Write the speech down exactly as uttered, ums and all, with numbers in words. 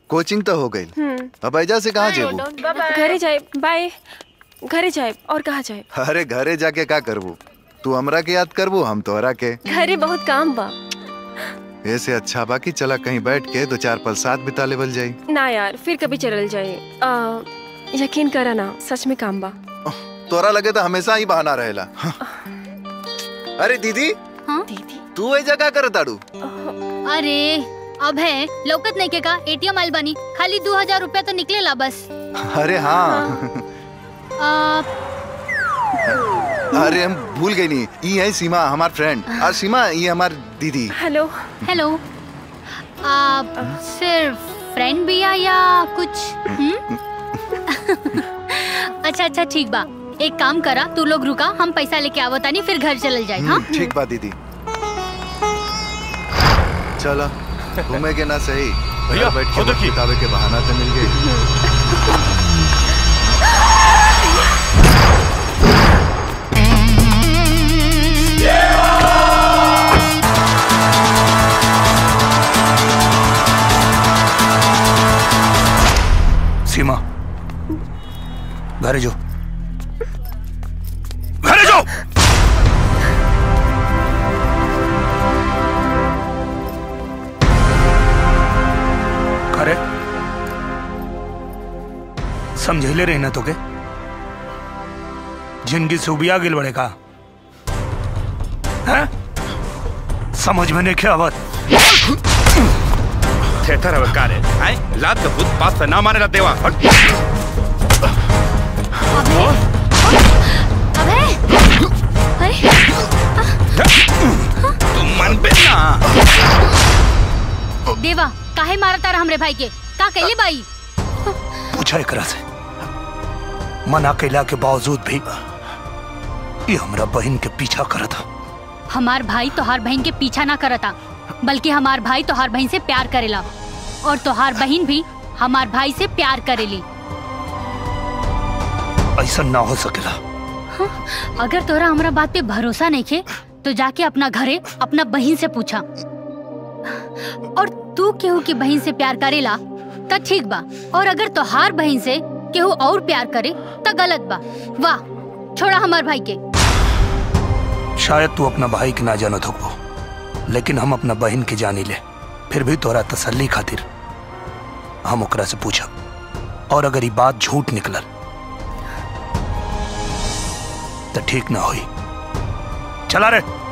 Coaching तो हो गई। अब ऐजा से कहाँ जेबू? घरे जाए। बाय। घरे जाए और कहाँ जाए? अरे घरे जाके क्या करबू? तू हमरा के याद करबू, हम तोहरा के। घरे बहुत काम बा। ऐसे अच्छा बा कि चला कहीं बैठ के दो चार पल साथ बिता लेवल जाई। ना यार, फिर कभी चलल जाए। आ, यकीन करा ना, सच में काम बा। तोरा लगे तो हमेशा ही बहाना रहेला। अरे दीदी। हाँ? दीदी तू ये जगह कर ताड़ू? अरे अब है लौकत नहीं के का एटीएम आइल बनी, खाली दो हजार रुपया तो निकलेला बस। अरे हाँ, आ, अरे हम भूल गए नहीं, ये है सीमा हमार फ्रेंड। और सीमा ये हमार दीदी। Hello hello. आप सिर्फ फ्रेंड भी है या कुछ? अच्छा अच्छा ठीक बा, एक काम करा, तू लोग रुका, हम पैसा लेके आवतानी, फिर घर चल जाए। हाँ ठीक बा दीदी। चलो घूमे के ना सही भैया, बैठ के किताबे के बहाना तो मिल गए। सीमा घरे जो, घरे जो। करे समझले रही ना तो के जिंदगी से उबिया गिल बड़े का है? समझ में नहीं क्या बात? थेथर है कारे, हैं? लात का भूत पास से ना माने ला देवा। अबे अबे तुम मन पे ना देवा काहे मारता रहा हमरे भाई के? का कहले भाई? पूछा एकरा से, मना कैला के बावजूद भी ये हमरा बहन के पीछा करता। हमार भाई तोहार बहन के पीछा ना करता, बल्कि हमार भाई तोहार बहन से प्यार करेला और तोहार बहन भी हमार भाई से प्यार करेली। ऐसा ना हो सकेला। हाँ, अगर तोरा हमरा बात पे भरोसा नहीं खे तो जाके अपना घरे अपना बहन से पूछा। और तू केहू की बहन से प्यार करेला तो ठीक बा, और अगर तोहार बहन से केहू और प्यार करे तो गलत बा। वाह, छोड़ा हमार भाई के। शायद तू अपना भाई के ना जानत हो, लेकिन हम अपना बहन के जानी ले। फिर भी तोरा तसल्ली खातिर हम ओकरा से पूछब, और अगर ये बात झूठ निकलल तो ठीक ना होई। चला रे।